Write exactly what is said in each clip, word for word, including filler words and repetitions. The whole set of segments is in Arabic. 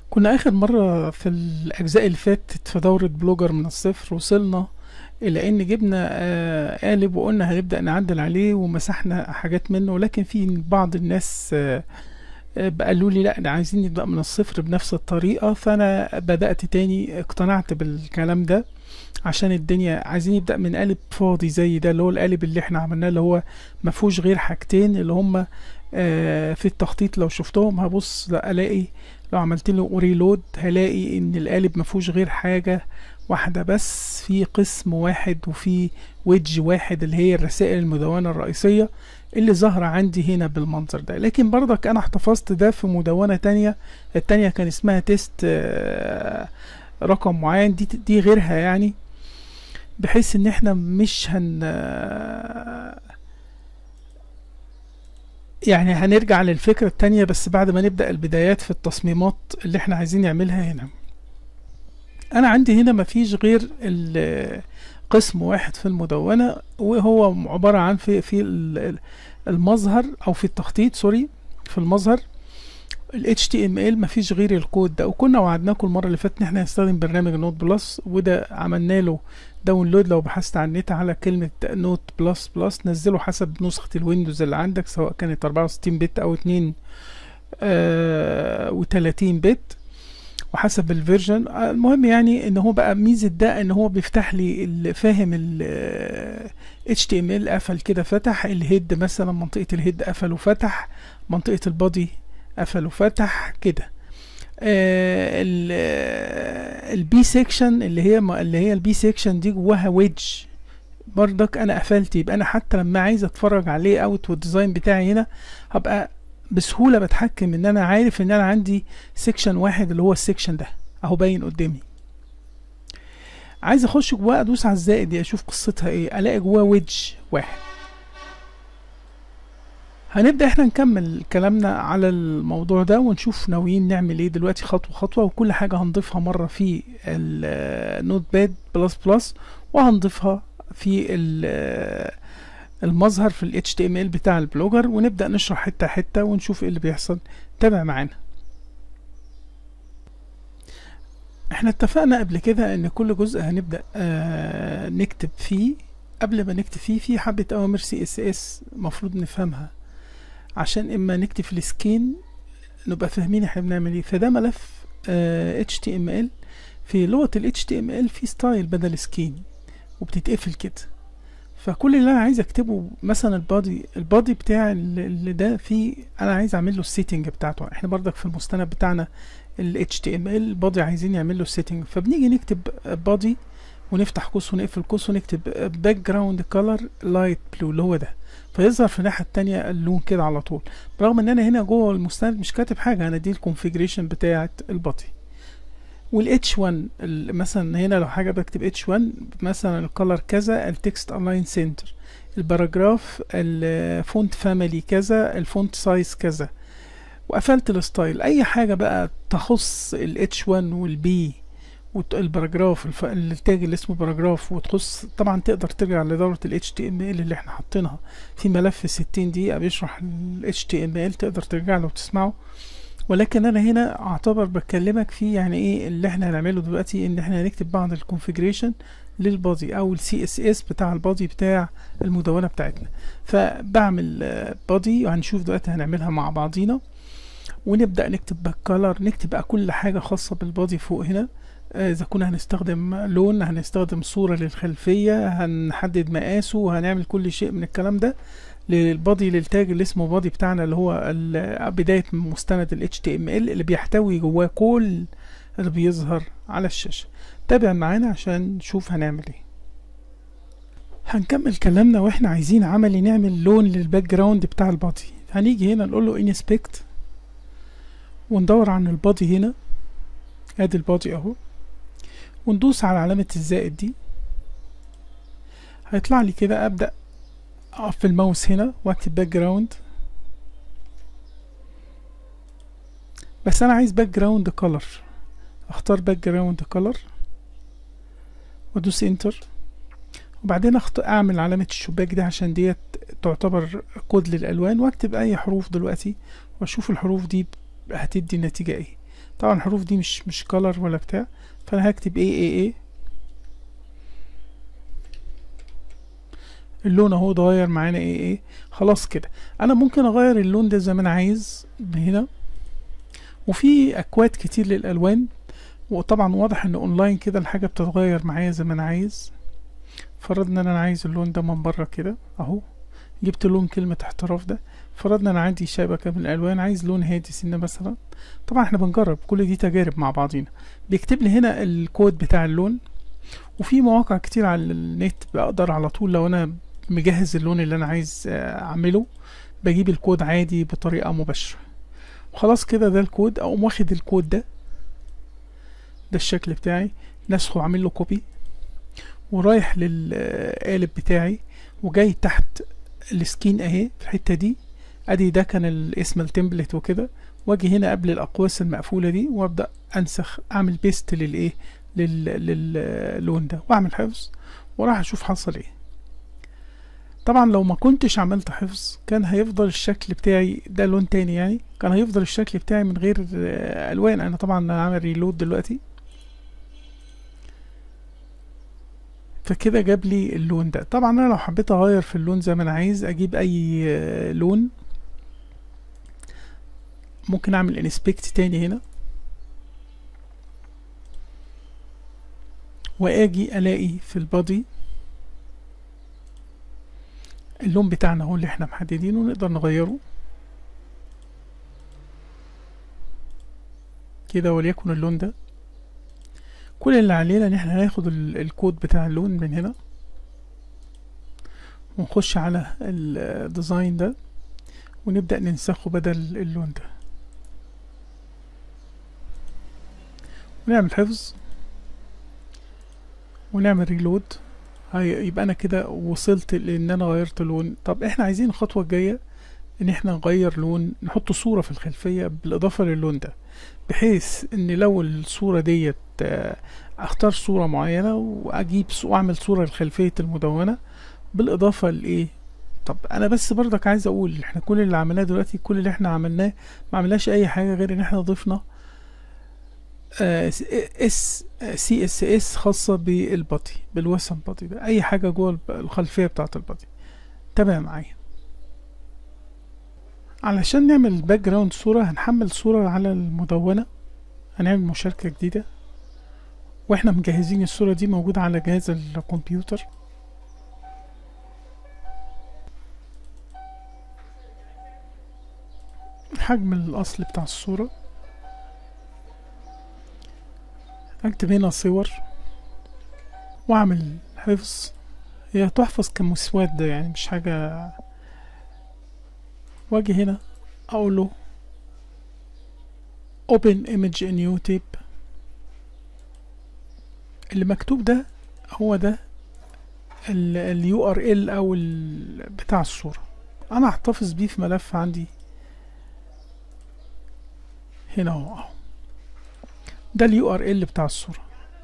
كنا آخر مرة في الأجزاء اللي فاتت في دورة بلوجر من الصفر وصلنا إلى إن جبنا آه، قالب وقلنا هنبدأ نعدل عليه ومسحنا حاجات منه، لكن في بعض الناس آه، آه، قالوا لي لا ده عايزين نبدأ من الصفر بنفس الطريقة، فأنا بدأت تاني اقتنعت بالكلام ده. عشان الدنيا عايزين نبدأ من قالب فاضي زي ده، اللي هو القالب اللي احنا عملناه، اللي هو مفهوش غير حاجتين اللي هما آه، في التخطيط. لو شفتهم هبص لا الاقي، لو عملت له ريلود هلاقي ان القالب مفهوش غير حاجة واحدة بس، في قسم واحد وفي ويدج واحد اللي هي الرسائل المدونة الرئيسية اللي ظاهرة عندي هنا بالمنظر ده. لكن برضك انا احتفظت ده في مدونة تانية، التانية كان اسمها تيست آه، رقم معين، دي دي غيرها يعني، بحيث ان احنا مش هن يعني هنرجع للفكرة التانية بس بعد ما نبدأ البدايات في التصميمات اللي احنا عايزين نعملها هنا. انا عندي هنا مفيش غير ال- قسم واحد في المدونة، وهو عبارة عن في في ال- المظهر او في التخطيط، سوري، في المظهر ال إتش تي إم إل مفيش غير الكود ده. وكنا وعدناكم المرة اللي فاتت ان احنا هنستخدم برنامج نوت بلس، وده عملنا له داونلود. لو بحثت على النت على كلمة نوت بلس بلس نزله حسب نسخة الويندوز اللي عندك، سواء كانت أربعة وستين بت او اتنين وتلاتين بت، وحسب الفيرجن. آه، المهم يعني ان هو بقى ميزة ده ان هو بيفتح لي ال- فاهم ال إتش تي إم إل قفل كده فتح الهيد، مثلا منطقة الهيد قفل وفتح، منطقة البادي قفل وفتح كده. آه البي سيكشن اللي هي اللي هي البي سيكشن دي جواها ويدج برضك انا قفلت، يبقى انا حتى لما عايز اتفرج عليه اوت والديزاين بتاعي هنا هبقى بسهولة بتحكم ان انا عارف ان انا عندي سيكشن واحد اللي هو السيكشن ده اهو باين قدامي. عايز اخش جواه ادوس على الزائد دي اشوف قصتها ايه، الاقي جواه ويدج واحد. هنبدأ احنا نكمل كلامنا على الموضوع ده ونشوف ناويين نعمل ايه دلوقتي خطوة خطوة، وكل حاجة هنضيفها مرة في النوت باد بلس بلس، وهنضيفها في ال- المظهر في ال إتش تي إم إل بتاع البلوجر، ونبدأ نشرح حتة حتة ونشوف ايه اللي بيحصل. تابع معانا. احنا اتفقنا قبل كده ان كل جزء هنبدأ آه نكتب فيه. قبل ما نكتب فيه في حبة اوامر سي اس اس مفروض نفهمها، عشان اما نكتب في السكين نبقى فاهمين احنا بنعمل ايه. فده ملف آه إتش تي إم إل، في لغة ال إتش تي إم إل في ستايل بدل سكين وبتتقفل كده. فكل اللي انا عايز اكتبه مثلا البادي البادي بتاع ال- اللي ده فيه، انا عايز اعمل له السيتنج بتاعته. احنا برضك في المستند بتاعنا ال إتش تي إم إل البادي عايزين يعمل له السيتنج، فبنيجي نكتب بادي ونفتح قوس ونقفل قوس ونكتب باك جراوند كولر لايت بلو اللي هو ده، فيظهر في الناحيه التانية اللون كده على طول. برغم ان انا هنا جوه المستند مش كاتب حاجه، انا دي الكونفيجريشن بتاعه البادي. والاتش واحد مثلا هنا لو حاجه بكتب اتش واحد مثلا الكولر كذا، التكست الاين سنتر، الباراجراف الفونت فاميلي كذا، الفونت سايز كذا، وقفلت الستايل. اي حاجه بقى تخص الاتش واحد والبي والباراجراف الف... التاج اللي اسمه باراجراف، وتخص طبعا تقدر ترجع لدورة ال إتش تي إم إل اللي احنا حاطينها في ملف ستين دقيقة بيشرح ال إتش تي إم إل، تقدر ترجع له وتسمعه. ولكن انا هنا اعتبر بكلمك فيه يعني ايه اللي احنا هنعمله دلوقتي، ان احنا هنكتب بعض الكونفيجريشن للبادي او السي اس اس بتاع البادي بتاع المدونة بتاعتنا. فبعمل بادي وهنشوف دلوقتي هنعملها مع بعضينا، ونبدأ نكتب باك كولر، نكتب بقى كل حاجة خاصة بالبادي فوق هنا. آه، اذا كنا هنستخدم لون، هنستخدم صورة للخلفية، هنحدد مقاسه، هنعمل كل شيء من الكلام ده للبادي، للتاج اللي اسمه بادي بتاعنا اللي هو ال- بداية مستند ال إتش تي إم إل اللي بيحتوي جواه كل اللي بيظهر على الشاشة. تابع معانا عشان نشوف هنعمل ايه. هنكمل كلامنا واحنا عايزين عملي نعمل لون للباك جراوند بتاع البادي. هنيجي هنا نقول له انسبكت وندور عن البادي هنا، ادي البادي اهو، وندوس على علامة الزائد دي. هيطلع لي كده ابدأ اقف في الماوس هنا واكتب باك جراوند، بس انا عايز باك جراوند كولر. اختار باك جراوند كولر وادوس انتر، وبعدين اخت... اعمل علامة الشباك دي عشان ديت تعتبر كود للالوان، واكتب اي حروف دلوقتي واشوف الحروف دي هتدي نتيجة ايه. طبعا الحروف دي مش مش كولر ولا بتاع، فانا هكتب ايه ايه ايه. اللون اهو اتغير معانا ايه ايه. خلاص كده انا ممكن اغير اللون ده زي ما انا عايز هنا، وفي اكواد كتير للالوان، وطبعا واضح ان اونلاين كده الحاجه بتتغير معايا زي ما انا عايز. فرضنا ان انا عايز اللون ده من بره كده اهو، جبت لون كلمه احتراف ده. فرضنا انا عندي شبكه من الالوان، عايز لون هادي سنه مثلا. طبعا احنا بنجرب، كل دي تجارب مع بعضينا. بيكتب لي هنا الكود بتاع اللون، وفي مواقع كتير على النت بقدر على طول لو انا مجهز اللون اللي انا عايز اعمله بجيب الكود عادي بطريقه مباشره. خلاص كده ده الكود. اقوم واخد الكود ده، ده الشكل بتاعي، نسخه عامل له كوبي، ورايح للقالب بتاعي، وجاي تحت السكين اهي في الحته دي. ادي ده كان الاسم التمبلت وكده، واجي هنا قبل الاقواس المقفوله دي وابدا انسخ، اعمل بيست للايه لل... للون ده، واعمل حفظ وراح اشوف حصل ايه. طبعا لو ما كنتش عملت حفظ كان هيفضل الشكل بتاعي ده لون تاني، يعني كان هيفضل الشكل بتاعي من غير الوان. انا طبعا عامل ريلود دلوقتي، فكده جاب لي اللون ده. طبعا انا لو حبيت اغير في اللون زي ما انا عايز، اجيب اي لون، ممكن اعمل انسبكت تاني هنا، واجي الاقي في البادي اللون بتاعنا هو اللي احنا محددينه، نقدر نغيره كده وليكن اللون ده. كل اللي علينا ان احنا هناخد الكود بتاع اللون من هنا، ونخش على الديزاين ده ونبدأ ننسخه بدل اللون ده، ونعمل حفظ ونعمل ريلود. يبقى انا كده وصلت لان انا غيرت لون. طب احنا عايزين الخطوة الجاية ان احنا نغير لون، نحط صورة في الخلفية بالاضافة للون ده، بحيث ان لو الصورة ديت اختار صورة معينة واجيب واعمل صورة لخلفية المدونة بالاضافة لايه. طب انا بس برضك عايز اقول احنا كل اللي عملناه دلوقتي، كل اللي احنا عملناه ما عملناش اي حاجة غير ان احنا ضفنا اس سي اس اس خاصة بالبادي، بالوسم بادي ده، اي حاجة جوه الخلفية بتاعة البادي. تمام معايا. علشان نعمل باك جراوند صورة هنحمل صورة على المدونة، هنعمل مشاركة جديدة، واحنا مجهزين الصورة دي موجودة على جهاز الكمبيوتر. حجم الاصل بتاع الصورة، اكتب هنا صور واعمل حفظ. هي تحفظ كمسودة يعني مش حاجة. واجي هنا اقول له open image in new tape. اللي مكتوب ده هو ده ال يو ار ال او ال بتاع الصورة، انا هحتفظ بيه في ملف عندي هنا اهو. اهو ده ال يو ار ال بتاع الصورة.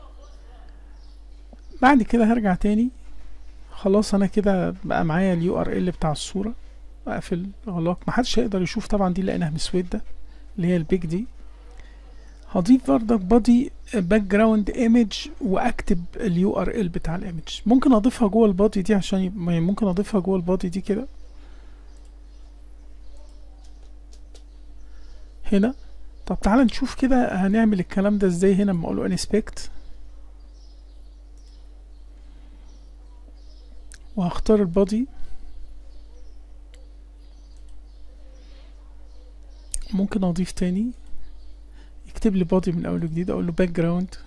بعد كده هرجع تاني، خلاص انا كده بقى معايا ال يو ار ال بتاع الصورة. اقفل اغلاق، محدش هيقدر يشوف طبعا، دي لقيناها مسودة اللي هي البيج دي. هضيف بردك بادي باك جراوند ايمج، واكتب اليو ار ال بتاع الايمج. ممكن اضيفها جوه البادي دي، عشان يب... ممكن اضيفها جوه البادي دي كده هنا. طب تعالى نشوف كده هنعمل الكلام ده ازاي. هنا لما اقول له انسبكت وهختار البادي، ممكن اضيف تاني يكتب لي بادي من اول وجديد. اقول له باك جراوند،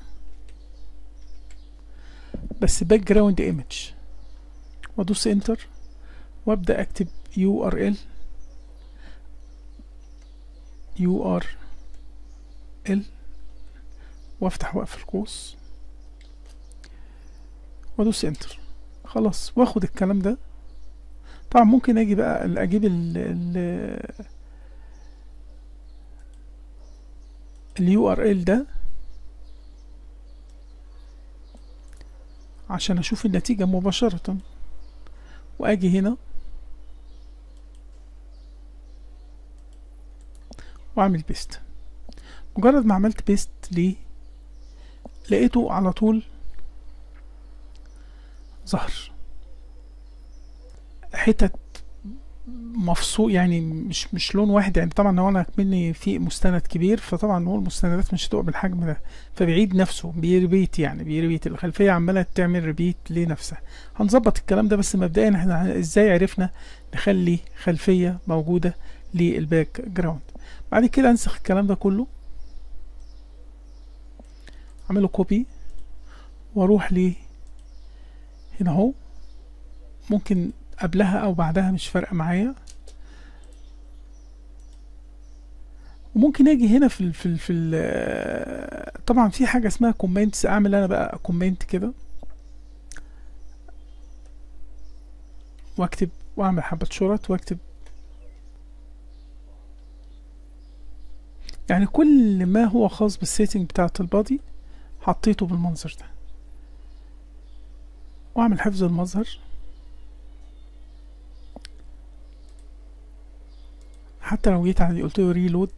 بس باك جراوند ايمج، وادوس انتر وابدا اكتب يو ار ال يو ار ال وافتح واقفل القوس وادوس انتر. خلاص واخد الكلام ده. طبعا ممكن اجي بقى اجيب ال ال اليو ار ال ده عشان اشوف النتيجة مباشرة، واجي هنا واعمل بيست. مجرد ما عملت بيست ليه لقيته على طول ظهر حتت مفصول، يعني مش مش لون واحد. يعني طبعا هو انا مني في مستند كبير، فطبعا هو المستندات مش هتبقى بالحجم ده، فبيعيد نفسه بيربيت، يعني بيربيت الخلفيه عماله تعمل ريبيت لنفسها. هنظبط الكلام ده، بس مبدئيا احنا ازاي عرفنا نخلي خلفيه موجوده للباك جراوند. بعد كده انسخ الكلام ده كله، اعمله كوبي واروح ل هنا اهو، ممكن قبلها او بعدها مش فارقه معايا، وممكن اجي هنا في ال في ال في ال طبعا في حاجه اسمها كومنتس، اعمل انا بقى كومنت كده واكتب واعمل حبه شرط واكتب، يعني كل ما هو خاص بالسيتنج بتاعه البادي حطيته بالمنظر ده، واعمل حفظ المظهر. حتى لو جيت على قلت له ريلود،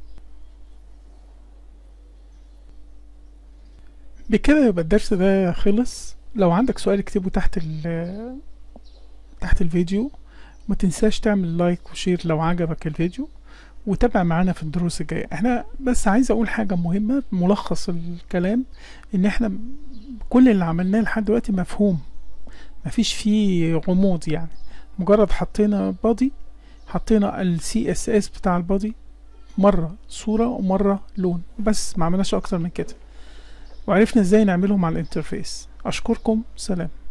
بكده يبقى الدرس ده خلص. لو عندك سؤال اكتبه تحت ال تحت الفيديو، ما تنساش تعمل لايك وشير لو عجبك الفيديو، وتابع معانا في الدروس الجاية. احنا بس عايز اقول حاجة مهمة، ملخص الكلام ان احنا كل اللي عملناه لحد دلوقتي مفهوم، مفيش فيه غموض، يعني مجرد حطينا بادي، حطينا السي اس اس بتاع البادي، مرة صورة ومرة لون، بس ما عملناش اكتر من كده، وعرفنا ازاي نعملهم على الانترفيس. اشكركم، سلام.